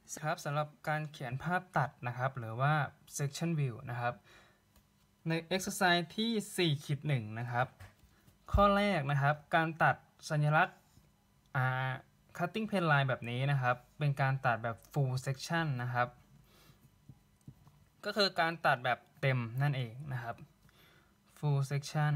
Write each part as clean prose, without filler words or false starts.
ครับสำหรับการเขียนภาพตัดนะครับหรือว่า section view นะครับใน exercise ที่4-1นะครับข้อแรกนะครับการตัดสัญลักษณ์cutting pen line แบบนี้นะครับเป็นการตัดแบบ full section นะครับก็คือการตัดแบบเต็มนั่นเองนะครับ full section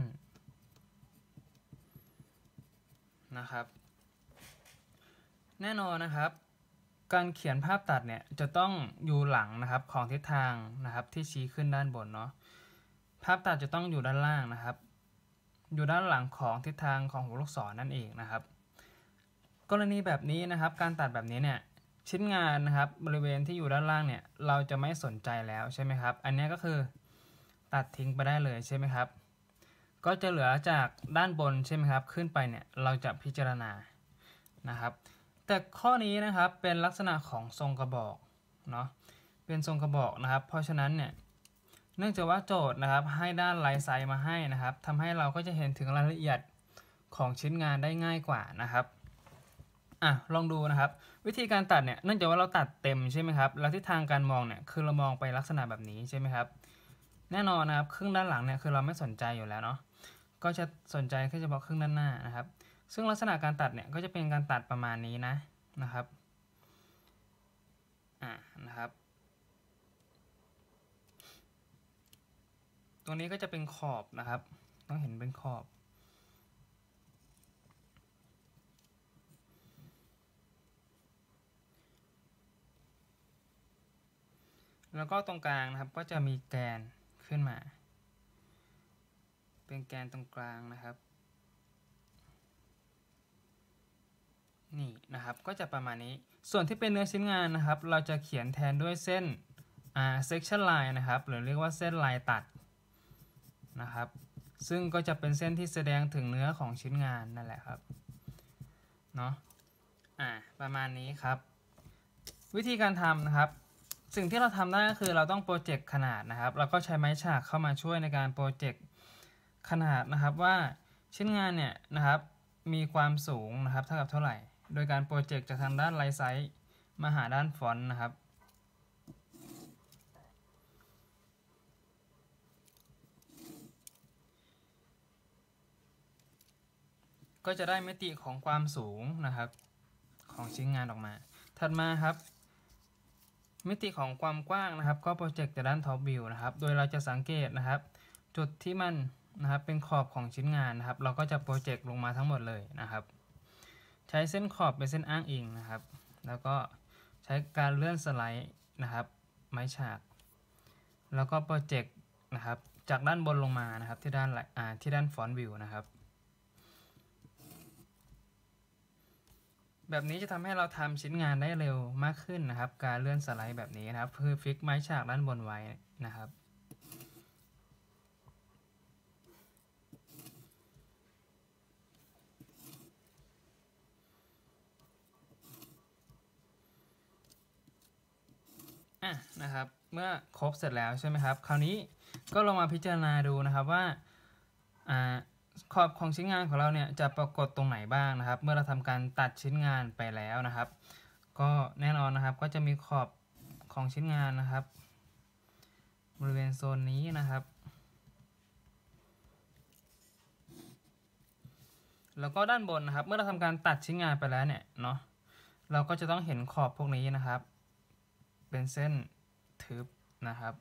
นะครับแน่นอนนะครับการเขียนภาพตัดเนี่ยจะต้องอยู่หลังนะครับของทิศทางนะครับที่ชี้ขึ้นด้านบนเนาะภาพตัดจะต้องอยู่ด้านล่างนะครับอยู่ด้านหลังของทิศทางของหัวลูกศรนั่นเองนะครับกรณีแบบนี้นะครับการตัดแบบนี้เนี่ยชิ้นงานนะครับบริเวณที่อยู่ด้านล่างเนี่ยเราจะไม่สนใจแล้วใช่ไหมครับอันนี้ก็คือตัดทิ้งไปได้เลยใช่ไหมครับก็จะเหลือจากด้านบนใช่ไหมครับขึ้นไปเนี่ยเราจะพิจารณานะครับแต่ข้อนี้นะครับเป็นลักษณะของทรงกระบอกเนาะเป็นทรงกระบอกนะครับเพราะฉะนั้นเนี่ยเนื่องจากว่าโจทย์นะครับให้ด้านไลท์ไซส์มาให้นะครับทำให้เราก็จะเห็นถึงรายละเอียดของชิ้นงานได้ง่ายกว่านะครับลองดูนะครับวิธีการตัดเนี่ยเนื่องจากว่าเราตัดเต็มใช่ไหมครับแล้วทิศทางการมองเนี่ยคือเรามองไปลักษณะแบบนี้ใช่ไหมครับแน่นอนนะครับครึ่งด้านหลังเนี่ยคือเราไม่สนใจอยู่แล้วเนาะก็จะสนใจแค่เฉพาะครึ่งด้านหน้านะครับซึ่งลักษณะการตัดเนี่ยก็จะเป็นการตัดประมาณนี้นะครับนะครับตรงนี้ก็จะเป็นขอบนะครับต้องเห็นเป็นขอบแล้วก็ตรงกลางนะครับก็จะมีแกนขึ้นมาเป็นแกนตรงกลางนะครับนี่นะครับก็จะประมาณนี้ส่วนที่เป็นเนื้อชิ้นงานนะครับเราจะเขียนแทนด้วยเส้นsection line นะครับหรือเรียกว่าเส้นลายตัดนะครับซึ่งก็จะเป็นเส้นที่แสดงถึงเนื้อของชิ้นงานนั่นแหละครับเนาะประมาณนี้ครับวิธีการทำนะครับสิ่งที่เราทำได้ก็คือเราต้องโปรเจกต์ขนาดนะครับแล้วก็ใช้ไม้ฉากเข้ามาช่วยในการโปรเจกต์ขนาดนะครับว่าชิ้นงานเนี่ยนะครับมีความสูงนะครับเท่ากับเท่าไหร่โดยการโปรเจกต์จากทางด้านไลท์ไซส์มาหาด้านฟอนต์นะครับก็จะได้มิติของความสูงนะครับของชิ้นงานออกมาถัดมาครับมิติของความกว้างนะครับก็โปรเจกต์จากด้านท็อปวิวนะครับโดยเราจะสังเกตนะครับจุดที่มันนะครับเป็นขอบของชิ้นงานนะครับเราก็จะโปรเจกต์ลงมาทั้งหมดเลยนะครับใช้เส้นขอบเป็นเส้นอ้างอิงนะครับแล้วก็ใช้การเลื่อนสไลด์นะครับไม้ฉากแล้วก็โปรเจกต์นะครับจากด้านบนลงมานะครับที่ด้านฟอนต์วิวนะครับแบบนี้จะทำให้เราทำชิ้นงานได้เร็วมากขึ้นนะครับการเลื่อนสไลด์แบบนี้นะครับคือฟิกไม้ฉากด้านบนไว้นะครับนะครับเมื่อครบเสร็จแล้วใช่ไหมครับคราวนี้ก็ลองมาพิจารณาดูนะครับว่าขอบของชิ้นงานของเราเนี่ยจะปรากฏตรงไหนบ้างนะครับเมื่อเราทำการตัดชิ้นงานไปแล้วนะครับก็แน่นอนนะครับก็จะมีขอบของชิ้นงานนะครับบริเวณโซนนี้นะครับแล้วก็ด้านบนนะครับเมื่อเราทำการตัดชิ้นงานไปแล้วเนี่ยเนาะเราก็จะต้องเห็นขอบพวกนี้นะครับเป็นเส้นทึบนะครับ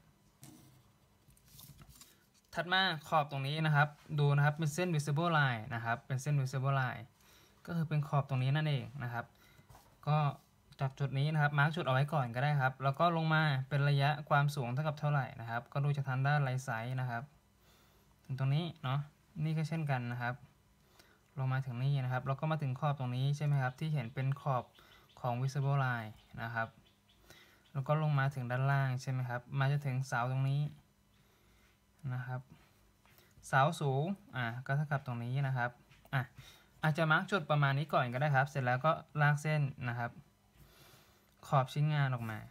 ถัดมาขอบตรงนี้นะครับดูนะครับเป็นเส้น visible line นะครับเป็นเส้น visible line ก็คือเป็นขอบตรงนี้นั่นเองนะครับก็จากจุดนี้นะครับมาร์กจุดเอาไว้ก่อนก็ได้ครับแล้วก็ลงมาเป็นระยะความสูงเท่ากับเท่าไหร่นะครับก็ดูจากทางด้านไลท์ไซส์นะครับถึงตรงนี้เนาะนี่ก็เช่นกันนะครับลงมาถึงนี่นะครับแล้วก็มาถึงขอบตรงนี้ใช่ไหมครับที่เห็นเป็นขอบของ visible line นะครับแล้วก็ลงมาถึงด้านล่างใช่ไหมครับมาจะถึงเสาตรงนี้นะครับเสาสูงก็เท่ากับตรงนี้นะครับอาจจะมาร์กจุดประมาณนี้ก่อนก็ได้ครับเสร็จแล้วก็ลากเส้นนะครับขอบชิ้นงานออกมา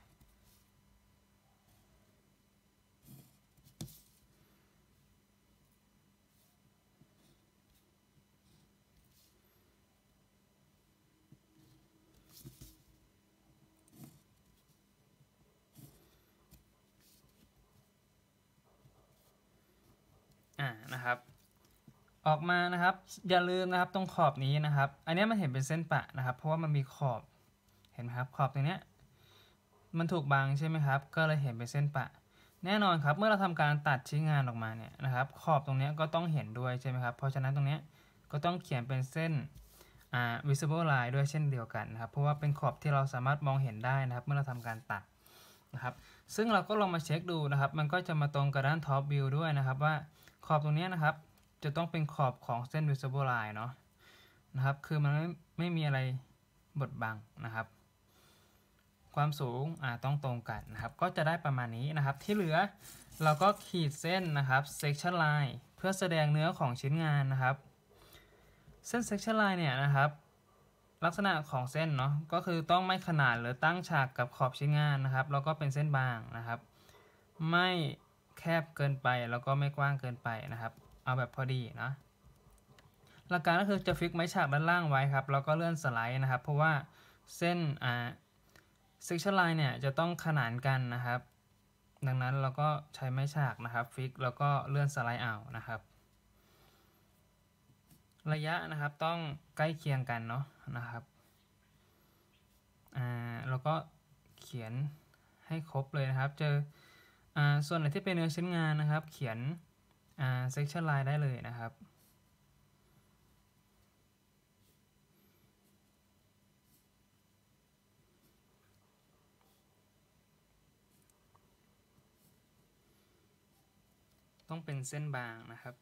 นะครับออกมานะครับอย่าลืมนะครับตรงขอบนี้นะครับอันนี้มันเห็นเป็นเส้นปะนะครับเพราะว่ามันมีขอบเห็นไหมครับขอบตรงนี้มันถูกบังใช่ไหมครับก็เลยเห็นเป็นเส้นปะแน่นอนครับเมื่อเราทำการตัดชิ้นงานออกมาเนี่ยนะครับขอบตรงนี้ก็ต้องเห็นด้วยใช่ไหมครับเพราะฉะนั้นตรงนี้ก็ต้องเขียนเป็นเส้นvisible line ด้วยเช่นเดียวกันนะครับเพราะว่าเป็นขอบที่เราสามารถมองเห็นได้นะครับเมื่อเราทำการตัดนะครับซึ่งเราก็ลองมาเช็คดูนะครับมันก็จะมาตรงกับด้าน top view ด้วยนะครับว่าขอบตรงนี้นะครับจะต้องเป็นขอบของเส้น visible line เนาะนะครับคือมันไม่มีอะไรบดบังนะครับความสูงต้องตรงกันนะครับก็จะได้ประมาณนี้นะครับที่เหลือเราก็ขีดเส้นนะครับ section line เพื่อแสดงเนื้อของชิ้นงานนะครับเส้น section line เนี่ยนะครับลักษณะของเส้นเนาะก็คือต้องไม่ขนานหรือตั้งฉากกับขอบชิ้นงานนะครับแล้วก็เป็นเส้นบางนะครับไม่แคบเกินไปแล้วก็ไม่กว้างเกินไปนะครับเอาแบบพอดีนะหลักการก็คือจะฟิกไม้ฉากด้านล่างไว้ครับแล้วก็เลื่อนสไลด์นะครับเพราะว่าเส้นsection line เนี่ยจะต้องขนานกันนะครับดังนั้นเราก็ใช้ไม้ฉากนะครับฟิกแล้วก็เลื่อนสไลด์เอานะครับระยะนะครับต้องใกล้เคียงกันเนาะนะครับแล้วก็เขียนให้ครบเลยนะครับเจอส่วนไหนที่เป็นเนื้อชิ้นงานนะครับเขียนsection line ได้เลยนะครับต้องเป็นเส้นบางนะครับ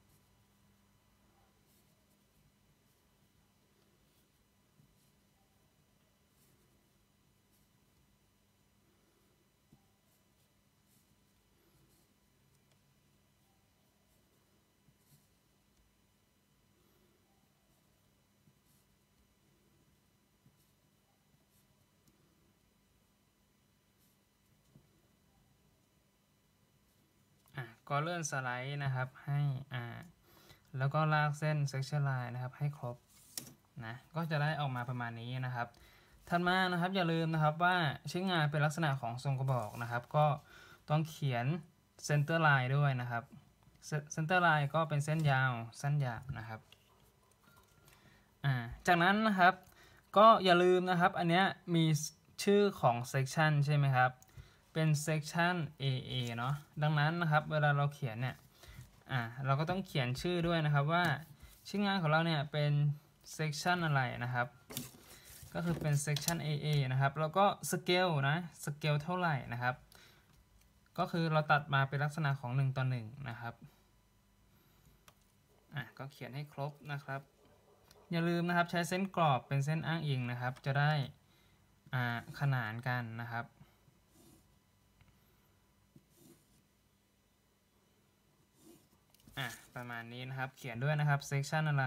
ก็เลื่อนสไลด์นะครับให้แล้วก็ลากเส้น section line นะครับให้ครบนะก็จะได้ออกมาประมาณนี้นะครับถัดมานะครับอย่าลืมนะครับว่าชิ้นงานเป็นลักษณะของทรงกระบอกนะครับก็ต้องเขียน center line ด้วยนะครับ center line ก็เป็นเส้นยาวสั้นยาวนะครับจากนั้นนะครับก็อย่าลืมนะครับอันนี้มีชื่อของ section ใช่ไหมครับเป็น section AA เนาะดังนั้นนะครับเวลาเราเขียนเนี่ยเราก็ต้องเขียนชื่อด้วยนะครับว่าชิ้นงานของเราเนี่ยเป็น section อะไรนะครับก็คือเป็น section AA นะครับแล้วก็ scale นะ scale เท่าไหร่นะครับก็คือเราตัดมาเป็นลักษณะของ1 ต่อ 1นะครับก็เขียนให้ครบนะครับอย่าลืมนะครับใช้เส้นกรอบเป็นเส้นอ้างอิงนะครับจะได้ขนานกันนะครับประมาณนี้นะครับเขียนด้วยนะครับ section อะไร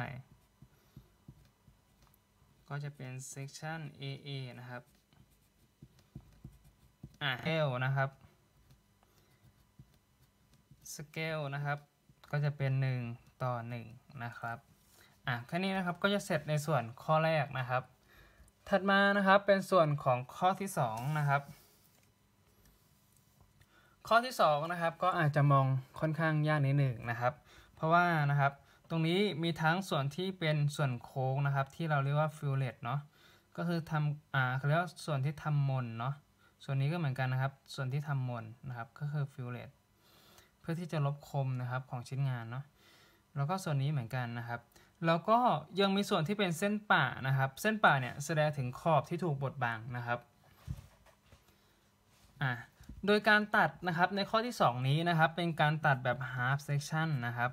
ก็จะเป็น section AA นะครับscale นะครับ scale นะครับก็จะเป็น1 ต่อ 1นะครับแค่นี้นะครับก็จะเสร็จในส่วนข้อแรกนะครับถัดมานะครับเป็นส่วนของข้อที่2นะครับข้อที่2นะครับก็อาจจะมองค่อนข้างยากนิดหนึ่งนะครับเพราะว่านะครับตรงนี้มีทั้งส่วนที่เป็นส่วนโค้งนะครับที่เราเรียกว่าฟิลเลตเนาะก็คือทำเขาเรียกว่าส่วนที่ทำมนเนาะส่วนนี้ก็เหมือนกันนะครับส่วนที่ทำมนนะครับก็คือฟิลเลตเพื่อที่จะลบคมนะครับของชิ้นงานเนาะแล้วก็ส่วนนี้เหมือนกันนะครับแล้วก็ยังมีส่วนที่เป็นเส้นป่านะครับเส้นป่าเนี่ยแสดงถึงขอบที่ถูกบดบังนะครับโดยการตัดนะครับในข้อที่2นี้นะครับเป็นการตัดแบบ half section นะครับ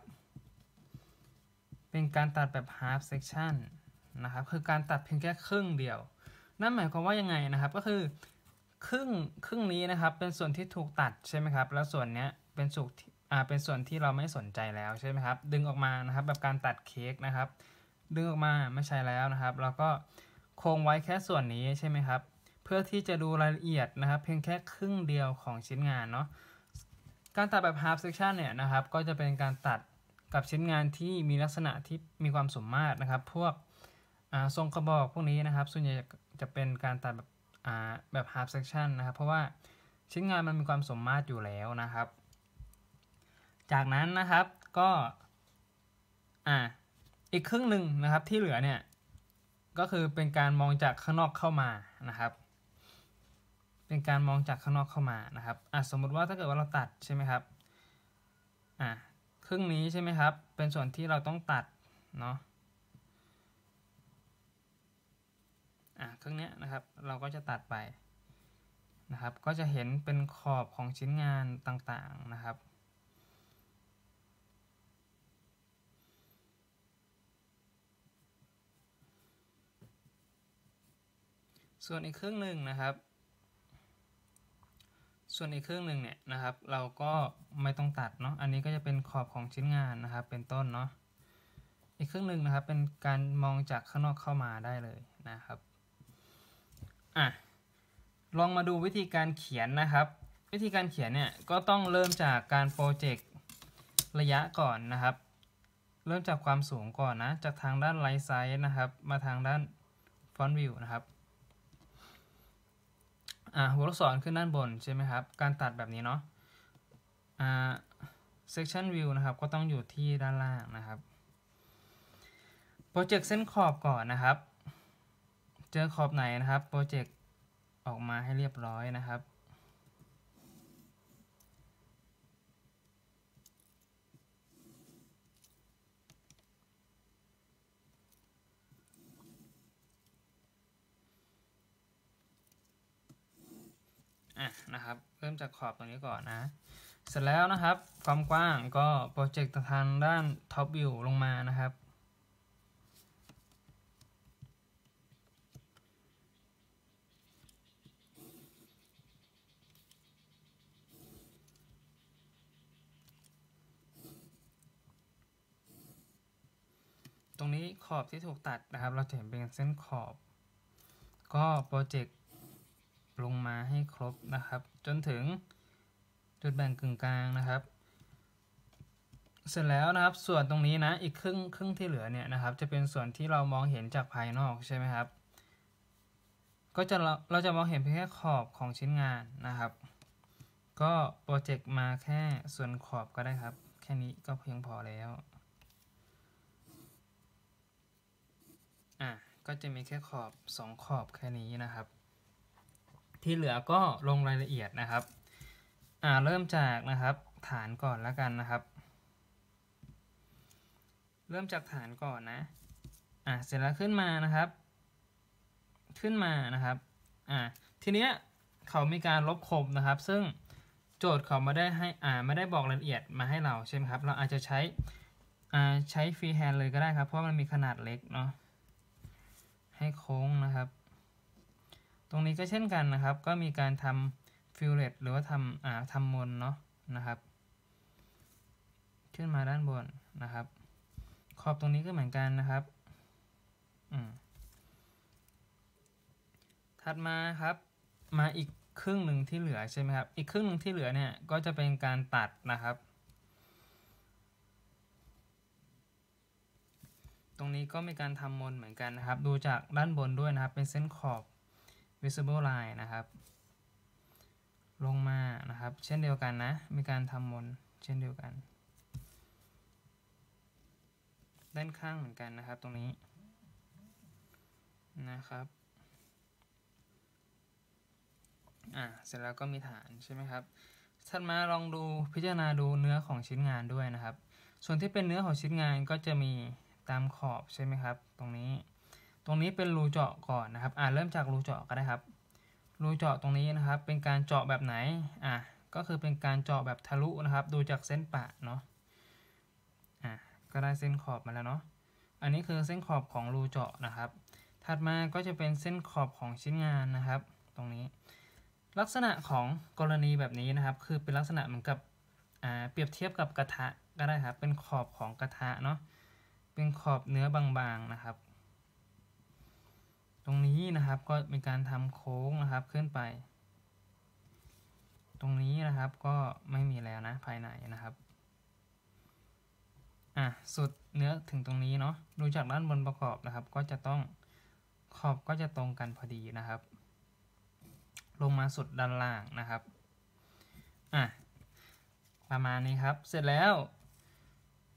เป็นการตัดแบบ half section นะครับคือการตัดเพียงแค่ครึ่งเดียวนั่นหมายความว่ายังไงนะครับก็คือครึ่งนี้นะครับเป็นส่วนที่ถูกตัดใช่ไหมครับแล้วส่วนนี้เป็นส่วนที่เราไม่สนใจแล้วใช่ไหมครับดึงออกมานะครับแบบการตัดเค้กนะครับดึงออกมาไม่ใช่แล้วนะครับแล้วก็คงไว้แค่ส่วนนี้ใช่ไหมครับเพื่อที่จะดูรายละเอียดนะครับเพียงแค่ครึ่งเดียวของชิ้นงานเนาะการตัดแบบ half section เนี่ยนะครับก็จะเป็นการตัดกับชิ้นงานที่มีลักษณะที่มีความสมมาตรนะครับพวกทรงกระบอกพวกนี้นะครับส่วนใหญ่จะเป็นการตัดแบบ half section นะครับเพราะว่าชิ้นงานมันมีความสมมาตรอยู่แล้วนะครับจากนั้นนะครับก็อีกครึ่งหนึ่งนะครับที่เหลือเนี่ยก็คือเป็นการมองจากข้างนอกเข้ามานะครับเป็นการมองจากข้างนอกเข้ามานะครับสมมุติว่าถ้าเกิดว่าเราตัดใช่ไหมครับครึ่งนี้ใช่ไหมครับเป็นส่วนที่เราต้องตัดเนาะครึ่งนี้นะครับเราก็จะตัดไปนะครับก็จะเห็นเป็นขอบของชิ้นงานต่างๆนะครับส่วนอีกครึ่งหนึ่งนะครับเนี่ยนะครับเราก็ไม่ต้องตัดเนาะอันนี้ก็จะเป็นขอบของชิ้นงานนะครับเป็นต้นเนาะอีกครึ่งหนึ่งนะครับเป็นการมองจากข้างนอกเข้ามาได้เลยนะครับลองมาดูวิธีการเขียนนะครับวิธีการเขียนเนี่ยก็ต้องเริ่มจากการโปรเจกต์ระยะก่อนนะครับเริ่มจากความสูงก่อนนะจากทางด้านไลท์ไซส์นะครับมาทางด้านฟอนต์วิวนะครับหัวลูกศรขึ้นด้านบนใช่ไหมครับการตัดแบบนี้เนาะsection view นะครับก็ต้องอยู่ที่ด้านล่างนะครับโปรเจกต์เส้นขอบก่อนนะครับเจอขอบไหนนะครับโปรเจกต์ออกมาให้เรียบร้อยนะครับนะครับเริ่มจากขอบตรงนี้ก่อนนะเสร็จแล้วนะครับความกว้างก็โปรเจกต์ทางด้าน top view ลงมานะครับตรงนี้ขอบที่ถูกตัดนะครับเราจะเห็นเป็นเส้นขอบก็โปรเจกต์ลงมาให้ครบนะครับจนถึงจุดแบ่งกึ่งกลางนะครับเสร็จแล้วนะครับส่วนตรงนี้นะอีกครึ่งที่เหลือเนี่ยนะครับจะเป็นส่วนที่เรามองเห็นจากภายนอกใช่ไหมครับก็เราจะมองเห็นเพียงแค่ขอบของชิ้นงานนะครับก็โปรเจกต์มาแค่ส่วนขอบก็ได้ครับแค่นี้ก็เพียงพอแล้วก็จะมีแค่ขอบ2ขอบแค่นี้นะครับที่เหลือก็ลงรายละเอียดนะครับเริ่มจากนะครับฐานก่อนแล้วกันนะครับเริ่มจากฐานก่อนนะเสร็จแล้วขึ้นมานะครับทีเนี้ยเขามีการลบคมนะครับซึ่งโจทย์เขาไม่ได้ให้ไม่ได้บอกรายละเอียดมาให้เราใช่ไหมครับเราอาจจะใช้ฟรีแฮนด์เลยก็ได้ครับเพราะมันมีขนาดเล็กเนาะให้โค้งนะครับตรงนี้ก็เช่นกันนะครับก็มีการทำฟิลเลตหรือว่าทำมนเนาะนะครับขึ้นมาด้านบนนะครับขอบตรงนี้ก็เหมือนกันนะครับถัดมาครับมาอีกครึ่งหนึ่งที่เหลือใช่ไหมครับอีกครึ่งหนึ่งที่เหลือเนี่ยก็จะเป็นการตัดนะครับตรงนี้ก็มีการทำมนเหมือนกันนะครับดูจากด้านบนด้วยนะครับเป็นเส้นขอบ visible line นะครับลงมานะครับเช่นเดียวกันนะมีการทำมนเช่นเดียวกันด้านข้างเหมือนกันนะครับตรงนี้นะครับเสร็จแล้วก็มีฐานใช่ไหมครับถัดมาลองดูพิจารณาดูเนื้อของชิ้นงานด้วยนะครับส่วนที่เป็นเนื้อของชิ้นงานก็จะมีตามขอบใช่ไหมครับตรงนี้เป็นรูเจาะก่อนนะครับเริ่มจากรูเจาะก็ได้ครับรูเจาะตรงนี้นะครับเป็นการเจาะแบบไหนก็คือเป็นการเจาะแบบทะลุนะครับดูจากเส้นปะเนาะก็ได้เส้นขอบมาแล้วเนาะอันนี้คือเส้นขอบของรูเจาะนะครับถัดมาก็จะเป็นเส้นขอบของชิ้นงานนะครับตรงนี้ลักษณะของกรณีแบบนี้นะครับคือเป็นลักษณะเหมือนกับเปรียบเทียบกับกระทะก็ได้ครับเป็นขอบของกระทะเนาะเป็นขอบเนื้อบางๆนะครับตรงนี้นะครับก็มีการทำโค้งนะครับขึ้นไปตรงนี้นะครับก็ไม่มีแล้วนะภายในนะครับสุดเนื้อถึงตรงนี้เนาะดูจากด้านบนประกอบนะครับก็จะต้องขอบก็จะตรงกันพอดีนะครับลงมาสุดด้านล่างนะครับประมาณนี้ครับเสร็จแล้ว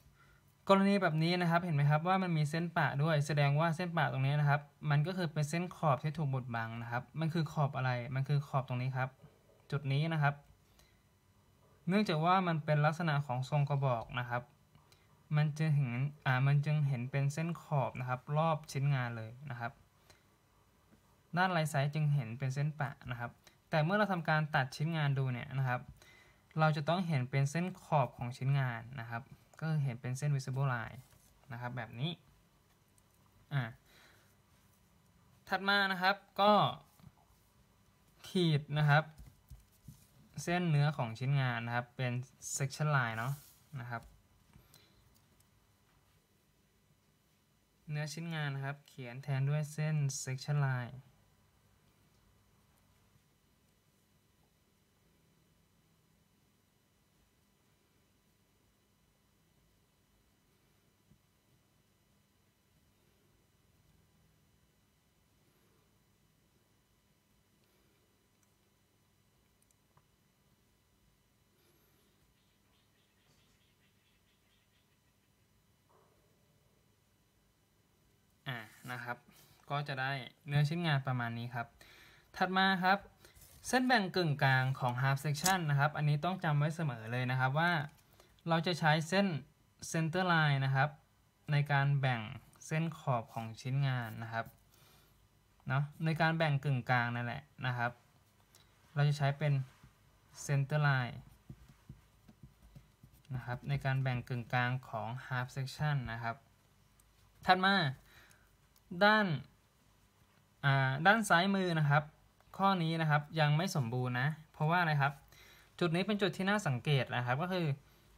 กรณีแบบนี้นะครับเห็นไหมครับว่ามันมีเส้นปะด้วยแสดงว่าเส้นปะตรงนี้นะครับมันก็คือเป็นเส้นขอบที่ถูกบดบังนะครับมันคือขอบอะไรมันคือขอบตรงนี้ครับจุดนี้นะครับเนื่องจากว่ามันเป็นลักษณะของทรงกระบอกนะครับมันจึงเห็นเป็นเส้นขอบนะครับรอบชิ้นงานเลยนะครับด้านไลท์ไซส์จึงเห็นเป็นเส้นปะนะครับแต่เมื่อเราทำการตัดชิ้นงานดูเนี่ยนะครับเราจะต้องเห็นเป็นเส้นขอบของชิ้นงานนะครับก็เห็นเป็นเส้น visible line นะครับแบบนี้ถัดมานะครับก็ขีดนะครับเส้นเนื้อของชิ้นงานนะครับเป็น section line เนาะนะครับเนื้อชิ้นงานนะครับเขียนแทนด้วยเส้น section lineนะครับก็จะได้เนื้อชิ้นงานประมาณนี้ครับถัดมาครับเส้นแบ่งกึ่งกลางของ half section นะครับอันนี้ต้องจำไว้เสมอเลยนะครับว่าเราจะใช้เส้น center line นะครับในการแบ่งเส้นขอบของชิ้นงานนะครับเนาะในการแบ่งกึ่งกลางนั่นแหละนะครับเราจะใช้เป็น center line นะครับในการแบ่งกึ่งกลางของ half section นะครับถัดมาด้านซ้ายมือนะครับข้อนี้นะครับยังไม่สมบูรณ์นะเพราะว่าอะไรครับจุดนี้เป็นจุดที่น่าสังเกตนะครับก็คือ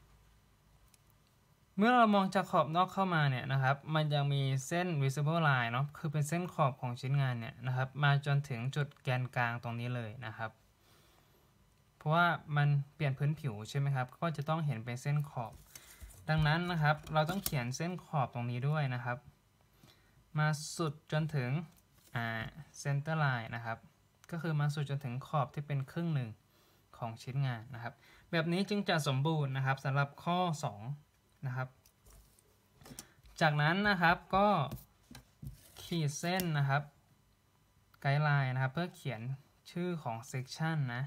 เมื่อเรามองจากขอบนอกเข้ามาเนี่ยนะครับมันยังมีเส้น visible line เนาะคือเป็นเส้นขอบของชิ้นงานเนี่ยนะครับมาจนถึงจุดแกนกลางตรงนี้เลยนะครับเพราะว่ามันเปลี่ยนพื้นผิวใช่ไหมครับก็จะต้องเห็นเป็นเส้นขอบดังนั้นนะครับเราต้องเขียนเส้นขอบตรงนี้ด้วยนะครับมาสุดจนถึงcenter line นะครับก็คือมาสุดจนถึงขอบที่เป็นครึ่งหนึ่งของชิ้นงานนะครับแบบนี้จึงจะสมบูรณ์นะครับสำหรับข้อ2นะครับจากนั้นนะครับก็ขีดเส้นนะครับไกด์ไลน์นะครับเพื่อเขียนชื่อของ section นะ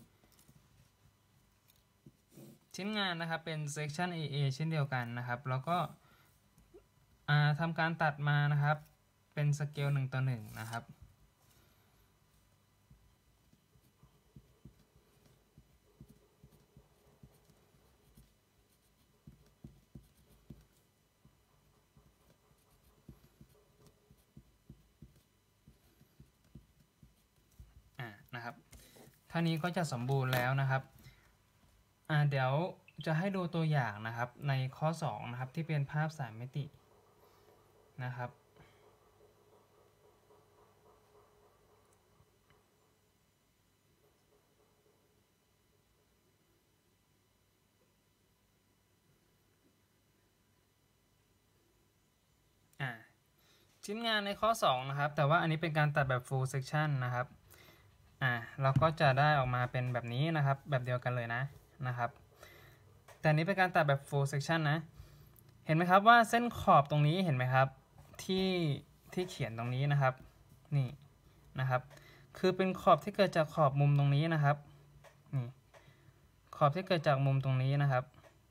ชิ้นงานนะครับเป็น section AA เช่นเดียวกันนะครับแล้วก็ทำการตัดมานะครับเป็นสเกล1:1นะครับนะครับเท่านี้ก็จะสมบูรณ์แล้วนะครับเดี๋ยวจะให้ดูตัวอย่างนะครับในข้อ2นะครับที่เป็นภาพ3มิตินะครับชิ้นงานในข้อ2นะครับแต่ว่าอันนี้เป็นการตัดแบบ full section นะครับเราก็จะได้ออกมาเป็นแบบนี้นะครับแบบเดียวกันเลยนะครับแต่นี้เป็นการตัดแบบ full section นะเห็นไหมครับว่าเส้นขอบตรงนี้เห็นไหมครับที่เขียนตรงนี้นะครับนี่นะครับคือเป็นขอบที่เกิดจากขอบมุมตรงนี้นะครับนี่ขอบที่เกิดจากมุมตรงนี้นะครับ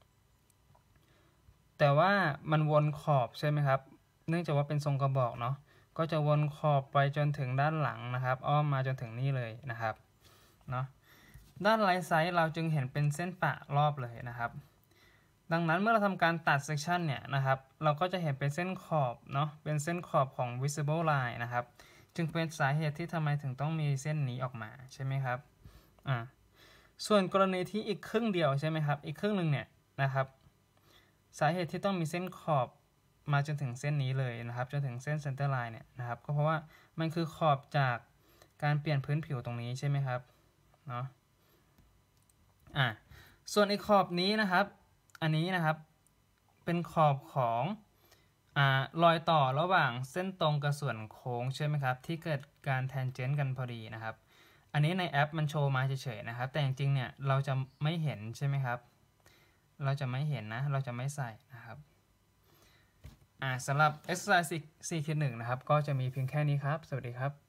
แต่ว่ามันวนขอบใช่ไหมครับเนื่องจากว่าเป็นทรงกระบอกเนาะก็จะวนขอบไปจนถึงด้านหลังนะครับอ้อมมาจนถึงนี่เลยนะครับเนาะด้านไลท์ไซส์เราจึงเห็นเป็นเส้นปะรอบเลยนะครับดังนั้นเมื่อเราทำการตัดเซกชันเนี่ยนะครับเราก็จะเห็นเป็นเส้นขอบเนาะเป็นเส้นขอบของ visible line นะครับจึงเป็นสาเหตุที่ทำไมถึงต้องมีเส้นนี้ออกมาใช่ไหมครับส่วนกรณีที่อีกครึ่งเดียวใช่ไหมครับอีกครึ่งหนึ่งเนี่ยนะครับสาเหตุที่ต้องมีเส้นขอบมาจนถึงเส้นนี้เลยนะครับจนถึงเส้น center line เนี่ยนะครับก็เพราะว่ามันคือขอบจากการเปลี่ยนพื้นผิวตรงนี้ใช่ไหมครับเนาะส่วนอีกขอบนี้นะครับอันนี้นะครับเป็นขอบของรอยต่อระหว่างเส้นตรงกับส่วนโค้งใช่ไหมครับที่เกิดการแทนเจนต์กันพอดีนะครับอันนี้ในแอปมันโชว์มาเฉยๆนะครับแต่จริงๆเนี่ยเราจะไม่เห็นใช่ไหมครับเราจะไม่เห็นนะเราจะไม่ใส่นะครับสำหรับ exercise 4.1 นะครับก็จะมีเพียงแค่นี้ครับสวัสดีครับ